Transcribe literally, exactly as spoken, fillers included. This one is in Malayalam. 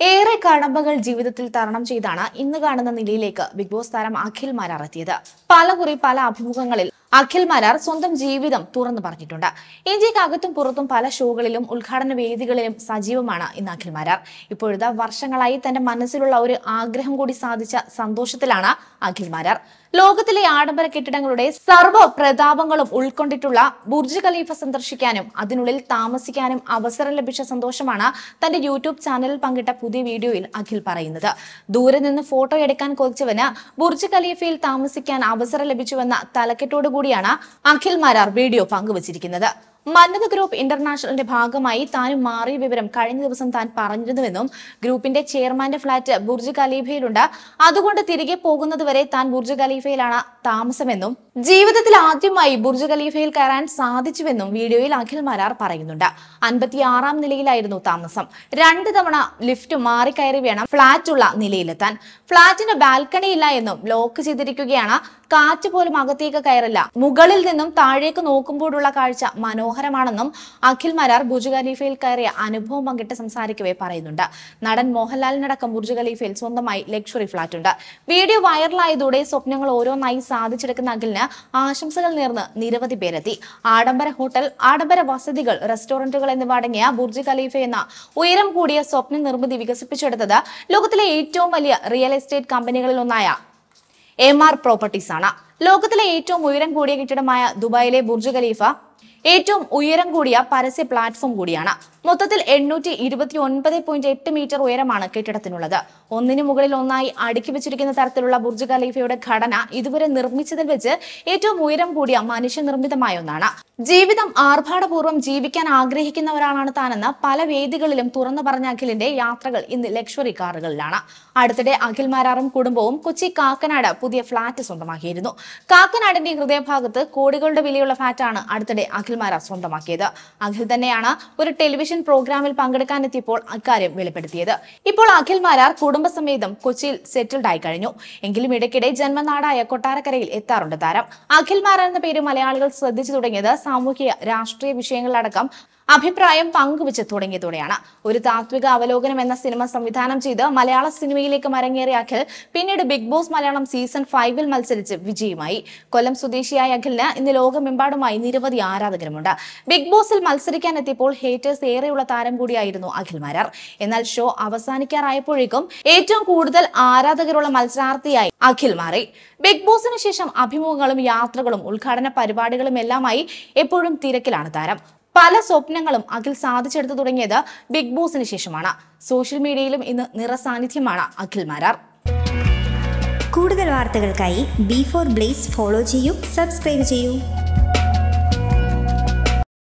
ഏറെ കടമ്പകൾ ജീവിതത്തിൽ തരണം ചെയ്താണ് ഇന്ന് കാണുന്ന നിലയിലേക്ക് ബിഗ് ബോസ് താരം അഖിൽ മാരാർ എത്തിയത്. പലകുറി പല അഭിമുഖങ്ങളിൽ അഖിൽ മാരാർ സ്വന്തം ജീവിതം തുറന്നു പറഞ്ഞിട്ടുണ്ട്. ഇന്ത്യക്കകത്തും പുറത്തും പല ഷോകളിലും ഉദ്ഘാടന വേദികളിലും സജീവമാണ് ഇന്ന് അഖിൽ മാരാർ. ഇപ്പോഴത്തെ വർഷങ്ങളായി തന്റെ മനസ്സിലുള്ള ഒരു ആഗ്രഹം കൂടി സാധിച്ച സന്തോഷത്തിലാണ് അഖിൽ മാരാർ. ലോകത്തിലെ ആഡംബര കെട്ടിടങ്ങളുടെ സർവ്വ പ്രതാപങ്ങളും ഉൾക്കൊണ്ടിട്ടുള്ള ബുർജ് ഖലീഫ സന്ദർശിക്കാനും അതിനുള്ളിൽ താമസിക്കാനും അവസരം ലഭിച്ച സന്തോഷമാണ് തന്റെ യൂട്യൂബ് ചാനലിൽ പങ്കിട്ട പുതിയ വീഡിയോയിൽ അഖിൽ പറയുന്നത്. ദൂരെ നിന്ന് ഫോട്ടോ എടുക്കാൻ കൊതിച്ചവന് ബുർജ് ഖലീഫയിൽ താമസിക്കാൻ അവസരം ലഭിച്ചുവെന്ന തലക്കെട്ടോടു കൂടിയാണ് അഖിൽ മാരാർ വീഡിയോ പങ്കുവച്ചിരിക്കുന്നത്. മന്നത്ത് ഗ്രൂപ്പ് ഇന്റർനാഷണലിന്റെ ഭാഗമായി താനും മാറിയ വിവരം കഴിഞ്ഞ ദിവസം താൻ പറഞ്ഞിരുന്നുവെന്നും ഗ്രൂപ്പിന്റെ ചെയർമാന്റെ ഫ്ളാറ്റ് ബുർജ് ഖലീഫയിലുണ്ട്, അതുകൊണ്ട് തിരികെ പോകുന്നതുവരെ താൻ ബുർജ് ഖലീഫയിലാണ് താമസമെന്നും ജീവിതത്തിൽ ആദ്യമായി ബുർജ് ഖലീഫയിൽ കയറാൻ സാധിച്ചുവെന്നും വീഡിയോയിൽ അഖിൽ മാരാർ പറയുന്നുണ്ട്. അൻപത്തിയാറാം നിലയിലായിരുന്നു താമസം. രണ്ട് തവണ ലിഫ്റ്റ് മാറിക്കയറി വേണം ഫ്ളാറ്റുള്ള നിലയിലെത്താൻ. ഫ്ളാറ്റിന് ബാൽക്കണി ഇല്ല എന്നും ലോക്ക് ചെയ്തിരിക്കുകയാണ്. കാറ്റ് പോലും അകത്തേക്ക് കയറില്ല. മുകളിൽ നിന്നും താഴേക്ക് നോക്കുമ്പോഴുള്ള കാഴ്ച മനോഹരമാണെന്നും അഖിൽ മാരാർ ബുർജ് ഖലീഫയിൽ കയറിയ അനുഭവം പങ്കിട്ട് സംസാരിക്കവേ പറയുന്നുണ്ട്. നടൻ മോഹൻലാലിനടക്കം ബുർജ് ഖലീഫയിൽ സ്വന്തമായി ലക്ഷറി ഫ്ളാറ്റ് ഉണ്ട്. വീഡിയോ വൈറലായതോടെ സ്വപ്നങ്ങൾ ഓരോന്നായി സാധിച്ചെടുക്കുന്ന അഖിലിന് ആശംസകൾ നേർന്ന് നിരവധി പേരെത്തി. ആഡംബര ഹോട്ടൽ, ആഡംബര വസതികൾ, റെസ്റ്റോറന്റുകൾ എന്നിവ അടങ്ങിയ ബുർജ് ഖലീഫ എന്ന ഉയരം കൂടിയ സ്വപ്ന നിർമ്മിതി വികസിപ്പിച്ചെടുത്തത് ലോകത്തിലെ ഏറ്റവും വലിയ റിയൽ എസ്റ്റേറ്റ് കമ്പനികളിൽ ഒന്നായ എം ആർ പ്രോപ്പർട്ടീസ് ആണ്. ലോകത്തിലെ ഏറ്റവും ഉയരം കൂടിയ കെട്ടിടമായ ദുബായിലെ ബുർജ് ഖലീഫ ഏറ്റവും ഉയരം കൂടിയ പരസ്യ പ്ലാറ്റ്ഫോം കൂടിയാണ്. മൊത്തത്തിൽ എണ്ണൂറ്റി ഇരുപത്തി ഒൻപത് പോയിന്റ് എട്ട് മീറ്റർ ഉയരമാണ് കെട്ടിടത്തിനുള്ളത്. ഒന്നിനു മുകളിൽ ഒന്നായി അടുക്കി വെച്ചിരിക്കുന്ന തരത്തിലുള്ള ബുർജ് ഖലീഫയുടെ ഘടന ഇതുവരെ നിർമ്മിച്ചതിൽ വെച്ച് ഏറ്റവും ഉയരം കൂടിയ മനുഷ്യനിർമ്മിതമായ ഒന്നാണ്. ജീവിതം ആർഭാടപൂർവ്വം ജീവിക്കാൻ ആഗ്രഹിക്കുന്നവരാണ് താനെന്ന് പല വേദികളിലും തുറന്നു പറഞ്ഞ അഖിലിന്റെ യാത്രകൾ ഇന്ന് ലക്ഷറി കാറുകളിലാണ്. അടുത്തിടെ അഖിൽ മാരാറും കുടുംബവും കൊച്ചി കാക്കനാട് പുതിയ ഫ്ളാറ്റ് സ്വന്തമാക്കിയിരുന്നു. കാക്കനാടിന്റെ ഹൃദയഭാഗത്ത് കോടികളുടെ വിലയുള്ള ഫ്ളാറ്റാണ് അടുത്തിടെ അഖിൽ മാരാർ സ്വന്തമാക്കിയത്. അഖിൽ തന്നെയാണ് ഒരു ടെലിവിഷൻ പ്രോഗ്രാമിൽ പങ്കെടുക്കാനെത്തിയപ്പോൾ അക്കാര്യം വെളിപ്പെടുത്തിയത്. ഇപ്പോൾ അഖിൽ മാരാർ കുടുംബസമേതം കൊച്ചിയിൽ സെറ്റിൽഡ് ആയി കഴിഞ്ഞു. എങ്കിലും ഇടയ്ക്കിടെ ജന്മനാടായ കൊട്ടാരക്കരയിൽ എത്താറുണ്ട് താരം. അഖിൽ മാരാർ എന്ന പേര് മലയാളികൾ ശ്രദ്ധിച്ചു തുടങ്ങിയത് സാമൂഹിക രാഷ്ട്രീയ വിഷയങ്ങളിലടക്കം അഭിപ്രായം പങ്കുവെച്ച് തുടങ്ങിയതോടെയാണ്. ഒരു താത്വിക അവലോകനം എന്ന സിനിമ സംവിധാനം ചെയ്ത് മലയാള സിനിമയിലേക്ക് മരങ്ങേറിയ അഖിൽ പിന്നീട് ബിഗ് ബോസ് മലയാളം സീസൺ ഫൈവിൽ മത്സരിച്ച് വിജയിയുമായി. കൊല്ലം സ്വദേശിയായ അഖിലിന് ഇന്ന് ലോകമെമ്പാടുമായി നിരവധി ആരാധകരുമുണ്ട്. ബിഗ് ബോസിൽ മത്സരിക്കാൻ എത്തിയപ്പോൾ ഹേറ്റേഴ്സ് ഏറെയുള്ള താരം കൂടിയായിരുന്നു അഖിൽ മാരാർ. എന്നാൽ ഷോ അവസാനിക്കാറായപ്പോഴേക്കും ഏറ്റവും കൂടുതൽ ആരാധകരുള്ള മത്സരാർത്ഥിയായി അഖിൽ മാറി. ബിഗ് ബോസിന് ശേഷം അഭിമുഖങ്ങളും യാത്രകളും ഉദ്ഘാടന പരിപാടികളും എല്ലാമായി എപ്പോഴും തിരക്കിലാണ് താരം. പല സ്വപ്നങ്ങളും അഖിൽ സാധിച്ചെടുത്തു തുടങ്ങിയത് ബിഗ് ബോസിന് ശേഷമാണ്. സോഷ്യൽ മീഡിയയിലും ഇന്ന് നിറസാന്നിധ്യമാണ് അഖിൽ മാരാർ. കൂടുതൽ വാർത്തകൾക്കായി ബി ഫോർ ബ്ലേസ് ഫോളോ ചെയ്യൂ, സബ്സ്ക്രൈബ് ചെയ്യൂ.